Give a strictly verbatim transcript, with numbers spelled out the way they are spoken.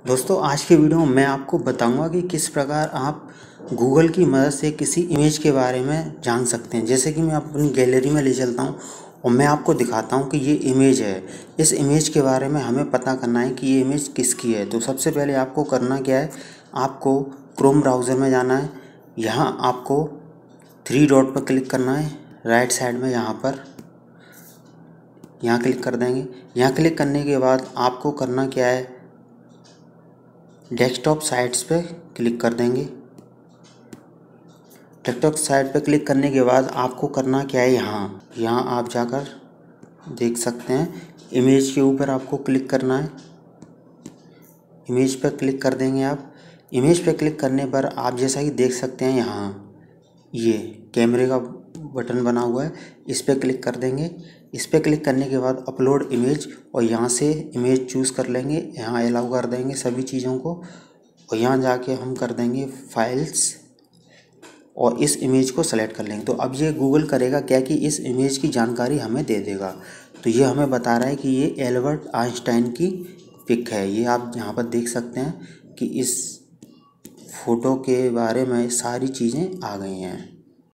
दोस्तों आज के वीडियो में मैं आपको बताऊंगा कि किस प्रकार आप गूगल की मदद से किसी इमेज के बारे में जान सकते हैं। जैसे कि मैं अपनी गैलरी में ले चलता हूं और मैं आपको दिखाता हूं कि ये इमेज है। इस इमेज के बारे में हमें पता करना है कि ये इमेज किसकी है। तो सबसे पहले आपको करना क्या है, आपको क्रोम ब्राउज़र में जाना है। यहाँ आपको थ्री डॉट पर क्लिक करना है, राइट साइड में यहाँ पर यहाँ क्लिक कर देंगे। यहाँ क्लिक करने के बाद आपको करना क्या है, डेस्कटॉप साइट्स पे क्लिक कर देंगे। डेस्कटॉप साइट पे क्लिक करने के बाद आपको करना क्या है, यहाँ यहाँ आप जाकर देख सकते हैं इमेज के ऊपर आपको क्लिक करना है। इमेज पर क्लिक कर देंगे आप। इमेज पे क्लिक करने पर आप जैसा कि देख सकते हैं यहाँ ये कैमरे का बटन बना हुआ है, इस पर क्लिक कर देंगे। इस पर क्लिक करने के बाद अपलोड इमेज और यहाँ से इमेज चूज़ कर लेंगे। यहाँ अलाउ कर देंगे सभी चीज़ों को और यहाँ जाके हम कर देंगे फाइल्स और इस इमेज को सेलेक्ट कर लेंगे। तो अब ये गूगल करेगा क्या कि इस इमेज की जानकारी हमें दे देगा। तो ये हमें बता रहा है कि ये एल्बर्ट आइंस्टाइन की पिक है। ये आप यहाँ पर देख सकते हैं कि इस फोटो के बारे में सारी चीज़ें आ गई हैं।